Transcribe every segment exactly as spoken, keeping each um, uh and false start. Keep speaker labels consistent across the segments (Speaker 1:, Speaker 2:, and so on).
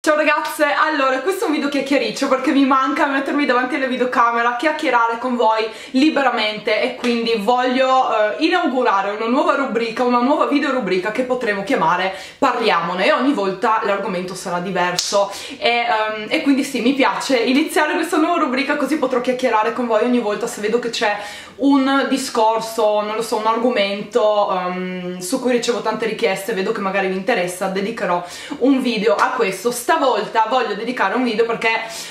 Speaker 1: Ciao ragazze, allora questo è un video chiacchiericcio perché mi manca mettermi davanti alla videocamera, chiacchierare con voi liberamente e quindi voglio eh, inaugurare una nuova rubrica, una nuova video rubrica che potremo chiamare Parliamone, e ogni volta l'argomento sarà diverso e, um, e quindi sì, mi piace iniziare questa nuova rubrica così potrò chiacchierare con voi ogni volta se vedo che c'è un discorso, non lo so, un argomento um, su cui ricevo tante richieste, vedo che magari vi interessa, dedicherò un video a questo. Stavolta voglio dedicare un video perché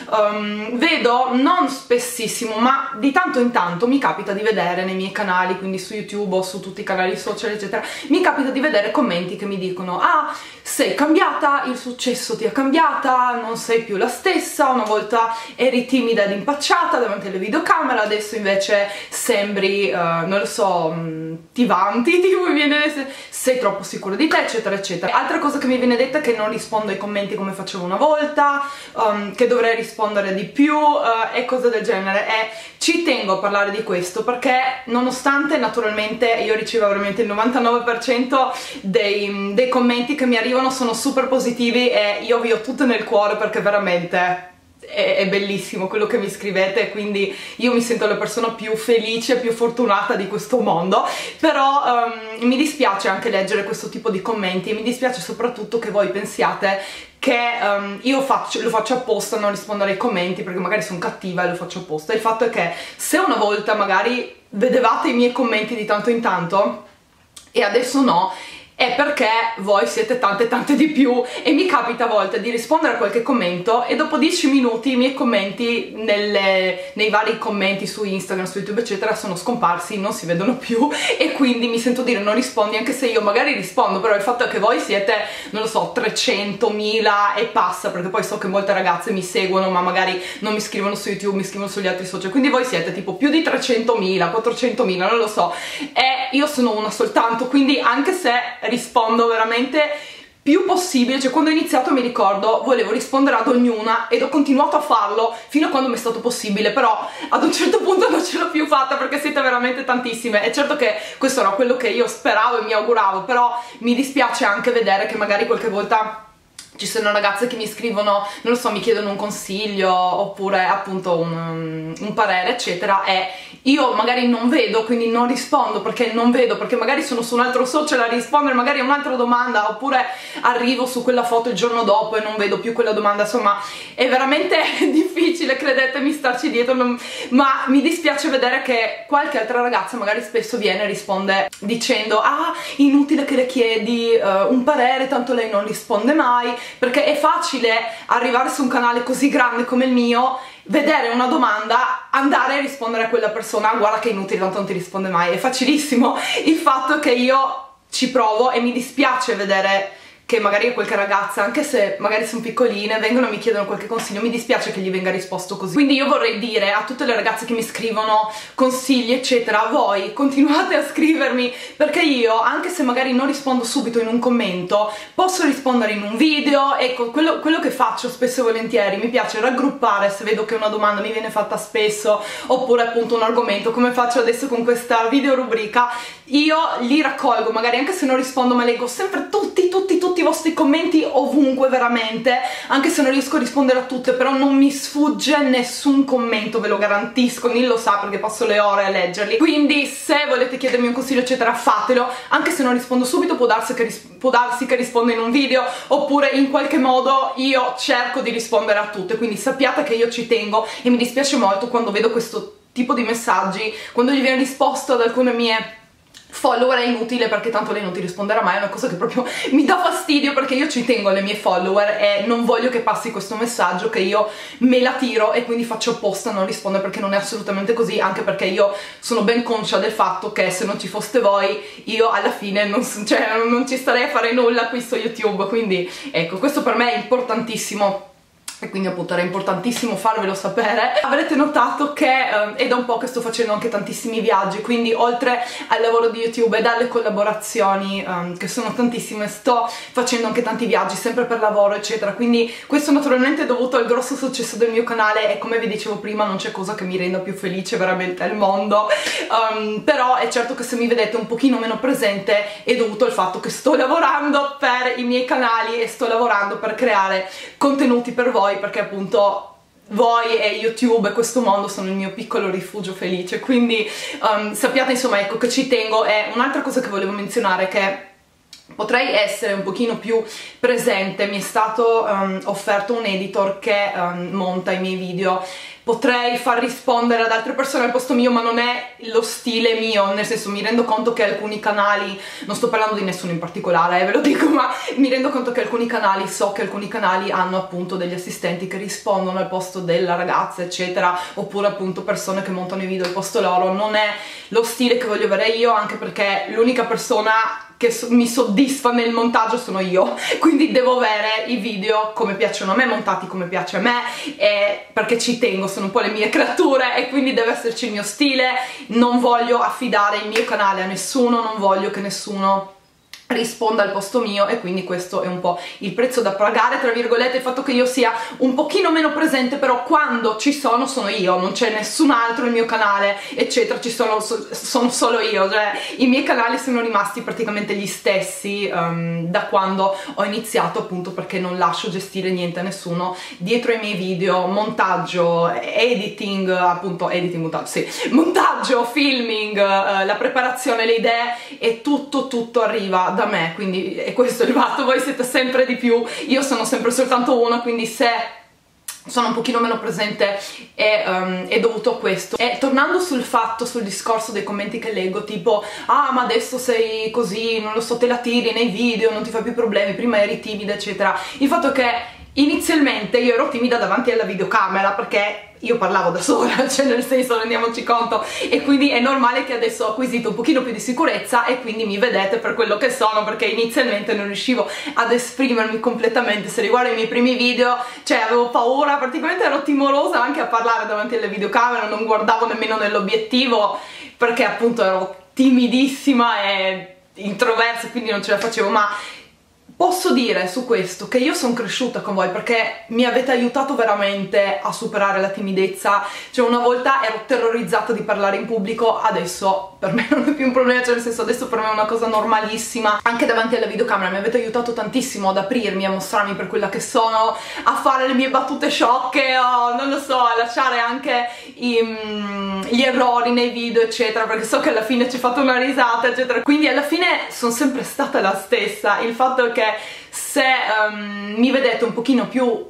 Speaker 1: um, vedo, non spessissimo, ma di tanto in tanto mi capita di vedere nei miei canali, quindi su YouTube o su tutti i canali social eccetera, mi capita di vedere commenti che mi dicono: ah, sei cambiata, il successo ti ha cambiata, non sei più la stessa, una volta eri timida ed impacciata davanti alle videocamere, adesso invece sembri, uh, non lo so, mh, ti vanti, tipo mi viene, sei troppo sicura di te eccetera eccetera. Altra cosa che mi viene detta è che non rispondo ai commenti come facevo una volta, um, che dovrei rispondere di più uh, e cose del genere, e ci tengo a parlare di questo perché nonostante naturalmente io ricevo veramente il novantanove per cento dei, dei commenti che mi arrivano sono super positivi e io vi ho tutto nel cuore perché veramente È, è bellissimo quello che mi scrivete, quindi io mi sento la persona più felice, più fortunata di questo mondo, però um, mi dispiace anche leggere questo tipo di commenti e mi dispiace soprattutto che voi pensiate che um, io faccio, lo faccio apposta a non rispondere ai commenti perché magari sono cattiva e lo faccio apposta. Il fatto è che se una volta magari vedevate i miei commenti di tanto in tanto e adesso no, è perché voi siete tante tante di più e mi capita a volte di rispondere a qualche commento e dopo dieci minuti i miei commenti nelle, nei vari commenti su Instagram, su YouTube eccetera sono scomparsi, non si vedono più e quindi mi sento dire non rispondi, anche se io magari rispondo, però il fatto è che voi siete, non lo so, trecentomila e passa, perché poi so che molte ragazze mi seguono ma magari non mi scrivono su YouTube, mi scrivono sugli altri social, quindi voi siete tipo più di trecentomila, quattrocentomila, non lo so, e io sono una soltanto, quindi anche se rispondo veramente più possibile, cioè quando ho iniziato mi ricordo volevo rispondere ad ognuna ed ho continuato a farlo fino a quando mi è stato possibile, però ad un certo punto non ce l'ho più fatta perché siete veramente tantissime e certo che questo era quello che io speravo e mi auguravo, però mi dispiace anche vedere che magari qualche volta ci sono ragazze che mi scrivono, non lo so, mi chiedono un consiglio oppure appunto un, un parere eccetera e io magari non vedo, quindi non rispondo perché non vedo, perché magari sono su un altro social a rispondere magari a un'altra domanda oppure arrivo su quella foto il giorno dopo e non vedo più quella domanda, insomma è veramente difficile, credetemi, starci dietro, non... ma mi dispiace vedere che qualche altra ragazza magari spesso viene e risponde dicendo: ah, inutile che le chiedi uh, un parere, tanto lei non risponde mai, perché è facile arrivare su un canale così grande come il mio, vedere una domanda, andare a rispondere a quella persona: ah, guarda che è inutile, tanto non ti risponde mai. È facilissimo. Il fatto è che io ci provo e mi dispiace vedere che magari qualche ragazza, anche se magari sono piccoline, vengono e mi chiedono qualche consiglio, mi dispiace che gli venga risposto così. Quindi io vorrei dire a tutte le ragazze che mi scrivono consigli eccetera: voi continuate a scrivermi perché io, anche se magari non rispondo subito in un commento, posso rispondere in un video. Ecco, quello, quello che faccio spesso e volentieri, mi piace raggruppare se vedo che una domanda mi viene fatta spesso oppure appunto un argomento, come faccio adesso con questa video rubrica, io li raccolgo, magari anche se non rispondo ma leggo sempre tutti tutti tutti i vostri commenti ovunque, veramente, anche se non riesco a rispondere a tutte, però non mi sfugge nessun commento, ve lo garantisco, Nil lo sa perché passo le ore a leggerli, quindi se volete chiedermi un consiglio eccetera fatelo, anche se non rispondo subito può darsi che, può darsi che rispondo in un video oppure in qualche modo io cerco di rispondere a tutte, quindi sappiate che io ci tengo e mi dispiace molto quando vedo questo tipo di messaggi, quando gli viene risposto ad alcune mie follower è inutile perché tanto lei non ti risponderà mai, è una cosa che proprio mi dà fastidio perché io ci tengo alle mie follower e non voglio che passi questo messaggio che io me la tiro e quindi faccio apposta a non rispondere, perché non è assolutamente così, anche perché io sono ben conscia del fatto che se non ci foste voi io alla fine non, cioè, non ci starei a fare nulla qui su YouTube, quindi ecco, questo per me è importantissimo e quindi appunto era importantissimo farvelo sapere. Avrete notato che eh, è da un po' che sto facendo anche tantissimi viaggi, quindi oltre al lavoro di YouTube e dalle collaborazioni um, che sono tantissime, sto facendo anche tanti viaggi sempre per lavoro eccetera, quindi questo naturalmente è dovuto al grosso successo del mio canale e come vi dicevo prima non c'è cosa che mi renda più felice veramente al mondo, um, però è certo che se mi vedete un pochino meno presente è dovuto al fatto che sto lavorando per i miei canali e sto lavorando per creare contenuti per voi, perché appunto voi e YouTube e questo mondo sono il mio piccolo rifugio felice, quindi um, sappiate insomma ecco che ci tengo. E un'altra cosa che volevo menzionare è che potrei essere un pochino più presente, mi è stato um, offerto un editor che um, monta i miei video, potrei far rispondere ad altre persone al posto mio, ma non è lo stile mio, nel senso mi rendo conto che alcuni canali, non sto parlando di nessuno in particolare, eh, ve lo dico, ma mi rendo conto che alcuni canali, so che alcuni canali hanno appunto degli assistenti che rispondono al posto della ragazza eccetera, oppure appunto persone che montano i video al posto loro. Non è lo stile che voglio avere io, anche perché l'unica persona che mi soddisfa nel montaggio sono io, quindi devo avere i video come piacciono a me, montati come piace a me, e perché ci tengo, sono un po' le mie creature e quindi deve esserci il mio stile. Non voglio affidare il mio canale a nessuno, non voglio che nessuno risponda al posto mio, e quindi questo è un po' il prezzo da pagare tra virgolette, il fatto che io sia un pochino meno presente, però quando ci sono sono io, non c'è nessun altro nel mio canale eccetera, ci sono, sono solo io, cioè i miei canali sono rimasti praticamente gli stessi um, da quando ho iniziato, appunto perché non lascio gestire niente a nessuno dietro ai miei video, montaggio, editing, appunto editing, montaggio, sì, montaggio, filming, uh, la preparazione, le idee, e tutto tutto arriva da me, quindi è questo il fatto. Voi siete sempre di più, io sono sempre soltanto una, quindi se sono un pochino meno presente è, um, è dovuto a questo. E tornando sul fatto, sul discorso dei commenti che leggo, tipo ah ma adesso sei così, non lo so, te la tiri nei video, non ti fai più problemi, prima eri timida eccetera, il fatto è che inizialmente io ero timida davanti alla videocamera perché io parlavo da sola, cioè nel senso, rendiamoci conto, e quindi è normale che adesso ho acquisito un pochino più di sicurezza e quindi mi vedete per quello che sono, perché inizialmente non riuscivo ad esprimermi completamente. Se riguarda i miei primi video, cioè avevo paura, praticamente ero timorosa anche a parlare davanti alle videocamere, non guardavo nemmeno nell'obiettivo perché appunto ero timidissima e introversa, quindi non ce la facevo. Ma posso dire su questo che io sono cresciuta con voi, perché mi avete aiutato veramente a superare la timidezza. Cioè una volta ero terrorizzata di parlare in pubblico, adesso per me non è più un problema, cioè nel senso adesso per me è una cosa normalissima. Anche davanti alla videocamera mi avete aiutato tantissimo ad aprirmi, a mostrarmi per quella che sono, a fare le mie battute sciocche, o non lo so, a lasciare anche i, mm, gli errori nei video eccetera, perché so che alla fine ci fate una risata eccetera. Quindi alla fine sono sempre stata la stessa. Il fatto è che se um, mi vedete un pochino più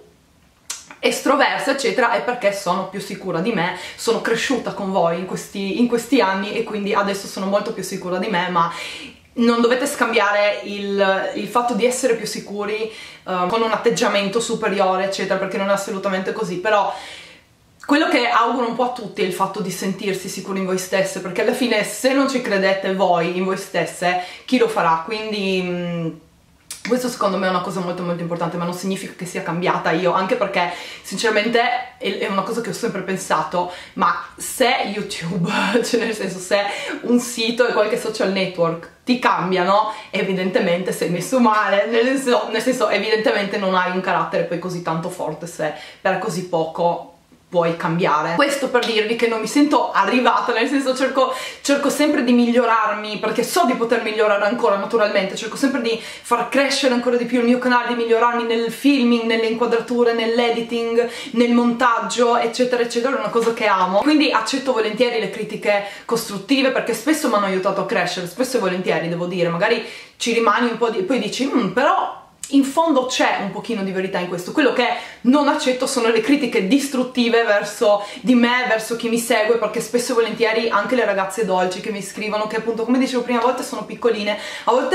Speaker 1: estroversa eccetera è perché sono più sicura di me, sono cresciuta con voi in questi, in questi anni e quindi adesso sono molto più sicura di me. Ma non dovete scambiare il, il fatto di essere più sicuri um, con un atteggiamento superiore eccetera, perché non è assolutamente così. Però quello che auguro un po' a tutti è il fatto di sentirsi sicuri in voi stesse, perché alla fine se non ci credete voi in voi stesse, chi lo farà? Quindi mh, questo secondo me è una cosa molto molto importante, ma non significa che sia cambiata io, anche perché sinceramente è una cosa che ho sempre pensato, ma se YouTube, cioè nel senso se un sito e qualche social network ti cambiano, evidentemente sei messo male, nel senso, nel senso evidentemente non hai un carattere poi così tanto forte se per così poco puoi cambiare. Questo per dirvi che non mi sento arrivata, nel senso cerco, cerco sempre di migliorarmi, perché so di poter migliorare ancora naturalmente, cerco sempre di far crescere ancora di più il mio canale, di migliorarmi nel filming, nelle inquadrature, nell'editing, nel montaggio eccetera eccetera, è una cosa che amo. Quindi accetto volentieri le critiche costruttive, perché spesso mi hanno aiutato a crescere, spesso e volentieri devo dire, magari ci rimani un po' di... poi dici mm, però in fondo c'è un pochino di verità in questo. Quello che non accetto sono le critiche distruttive verso di me, verso chi mi segue, perché spesso e volentieri anche le ragazze dolci che mi scrivono, che appunto come dicevo prima a volte sono piccoline, a volte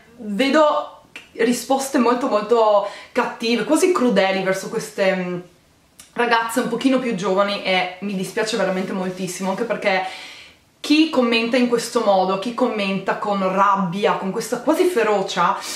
Speaker 1: vedo risposte molto molto cattive, quasi crudeli verso queste ragazze un pochino più giovani, e mi dispiace veramente moltissimo, anche perché chi commenta in questo modo, chi commenta con rabbia, con questa quasi ferocia,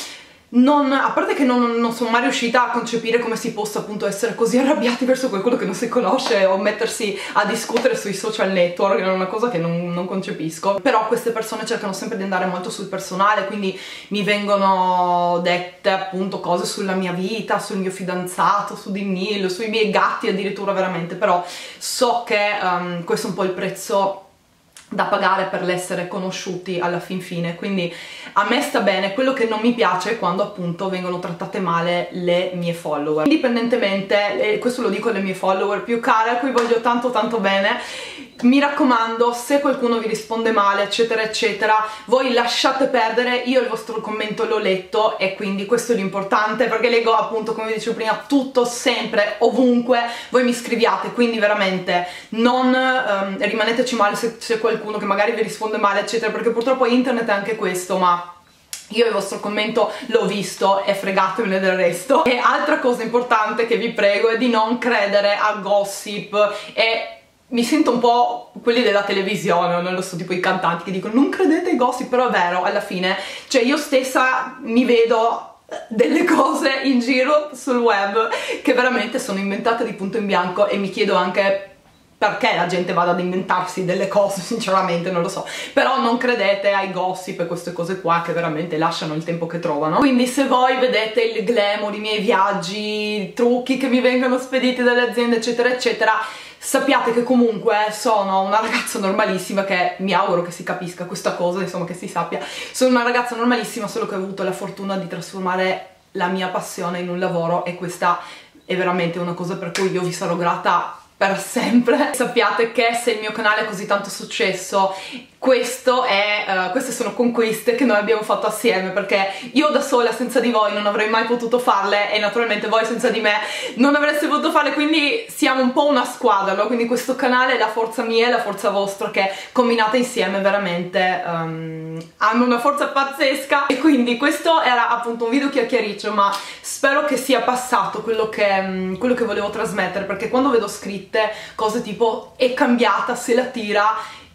Speaker 1: Non, a parte che non, non sono mai riuscita a concepire come si possa appunto essere così arrabbiati verso qualcuno che non si conosce o mettersi a discutere sui social network, è una cosa che non, non concepisco. Però queste persone cercano sempre di andare molto sul personale, quindi mi vengono dette appunto cose sulla mia vita, sul mio fidanzato, su di me, sui miei gatti addirittura, veramente. Però so che um, questo è un po' il prezzo da pagare per l'essere conosciuti alla fin fine, quindi a me sta bene. Quello che non mi piace è quando appunto vengono trattate male le mie follower, indipendentemente, e questo lo dico alle mie follower più care a cui voglio tanto tanto bene, mi raccomando, se qualcuno vi risponde male eccetera eccetera, voi lasciate perdere. Io il vostro commento l'ho letto e quindi questo è l'importante, perché leggo appunto, come vi dicevo prima, tutto, sempre, ovunque voi mi scriviate, quindi veramente non um, rimaneteci male se c'è qualcuno che magari vi risponde male eccetera, perché purtroppo internet è anche questo, ma io il vostro commento l'ho visto e fregatevene del resto. E altra cosa importante che vi prego è di non credere a gossip, e mi sento un po' quelli della televisione, non lo so, tipo i cantanti che dicono non credete ai gossip, però è vero, alla fine, cioè io stessa mi vedo delle cose in giro sul web che veramente sono inventate di punto in bianco, e mi chiedo anche perché la gente vada ad inventarsi delle cose, sinceramente non lo so. Però non credete ai gossip e queste cose qua che veramente lasciano il tempo che trovano. Quindi se voi vedete il glamour, i miei viaggi, i trucchi che mi vengono spediti dalle aziende eccetera eccetera, sappiate che comunque sono una ragazza normalissima, che mi auguro che si capisca questa cosa, insomma, che si sappia. Sono una ragazza normalissima, solo che ho avuto la fortuna di trasformare la mia passione in un lavoro, e questa è veramente una cosa per cui io vi sarò grata per sempre. Sappiate che se il mio canale ha così tanto successo, questo è, uh, queste sono conquiste che noi abbiamo fatto assieme, perché io da sola senza di voi non avrei mai potuto farle, e naturalmente voi senza di me non avreste potuto farle, quindi siamo un po' una squadra, no? Quindi questo canale è la forza mia e la forza vostra, che combinate insieme veramente um, hanno una forza pazzesca. E quindi questo era appunto un video chiacchiericcio, ma spero che sia passato quello che, um, quello che volevo trasmettere, perché quando vedo scritte cose tipo è cambiata, se la tira,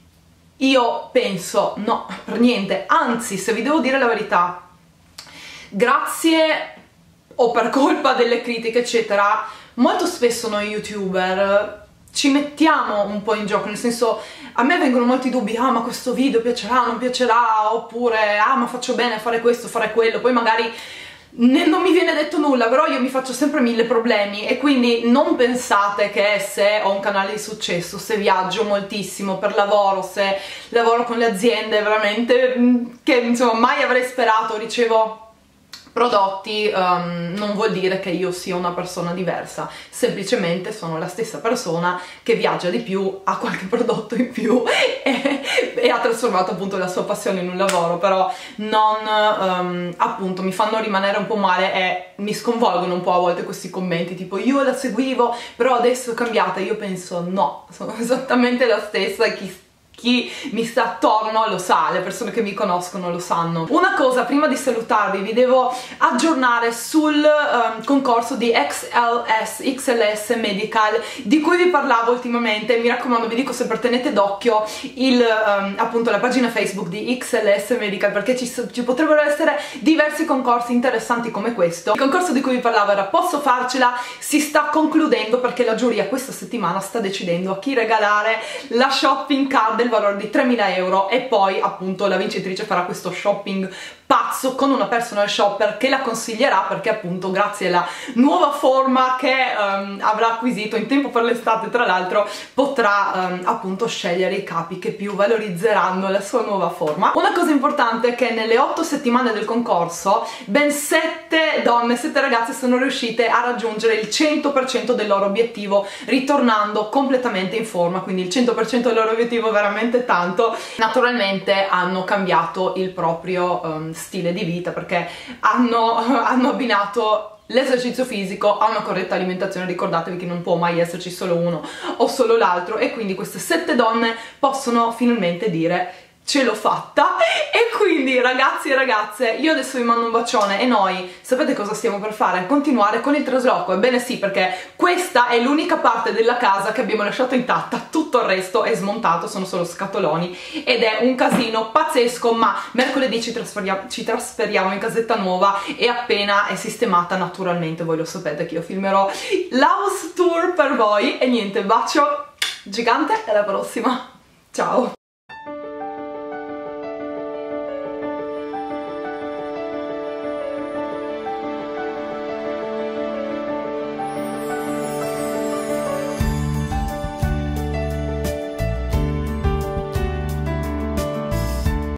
Speaker 1: io penso no, per niente. Anzi, se vi devo dire la verità, grazie o per colpa delle critiche eccetera, molto spesso noi youtuber ci mettiamo un po' in gioco, nel senso, a me vengono molti dubbi: ah, ma questo video piacerà, non piacerà, oppure ah, ma faccio bene a fare questo, fare quello, poi magari non mi viene detto nulla, però io mi faccio sempre mille problemi. E quindi non pensate che se ho un canale di successo, se viaggio moltissimo per lavoro, se lavoro con le aziende veramente che insomma mai avrei sperato, ricevo prodotti, um, non vuol dire che io sia una persona diversa, semplicemente sono la stessa persona che viaggia di più, ha qualche prodotto in più e, e ha trasformato appunto la sua passione in un lavoro. Però non, um, appunto, mi fanno rimanere un po' male e mi sconvolgono un po' a volte questi commenti tipo io la seguivo però adesso è cambiata. Io penso no, sono esattamente la stessa, e chi chi mi sta attorno lo sa, le persone che mi conoscono lo sanno. Una cosa, prima di salutarvi, vi devo aggiornare sul um, concorso di X L S, X L S Medical, di cui vi parlavo ultimamente. Mi raccomando, vi dico sempre, tenete d'occhio il um, appunto la pagina Facebook di X L S Medical, perché ci, ci potrebbero essere diversi concorsi interessanti come questo. Il concorso di cui vi parlavo era Posso farcela, si sta concludendo perché la giuria questa settimana sta decidendo a chi regalare la shopping card del valore di tremila euro, e poi appunto la vincitrice farà questo shopping pazzo con una personal shopper che la consiglierà, perché appunto grazie alla nuova forma che um, avrà acquisito in tempo per l'estate, tra l'altro, potrà um, appunto scegliere i capi che più valorizzeranno la sua nuova forma. Una cosa importante è che nelle otto settimane del concorso ben sette donne, sette ragazze sono riuscite a raggiungere il cento per cento del loro obiettivo, ritornando completamente in forma. Quindi il cento per cento del loro obiettivo è veramente tanto. Naturalmente hanno cambiato il proprio um, stile di vita, perché hanno, hanno abbinato l'esercizio fisico a una corretta alimentazione. Ricordatevi che non può mai esserci solo uno o solo l'altro, e quindi queste sette donne possono finalmente dire ce l'ho fatta. E quindi ragazzi e ragazze, io adesso vi mando un bacione e noi sapete cosa stiamo per fare? Continuare con il trasloco. Ebbene sì, perché questa è l'unica parte della casa che abbiamo lasciato intatta, tutto il resto è smontato, sono solo scatoloni ed è un casino pazzesco, ma mercoledì ci trasferiamo, ci trasferiamo in casetta nuova e appena è sistemata, naturalmente voi lo sapete che io filmerò l'house tour per voi. E niente, bacio gigante e alla prossima, ciao!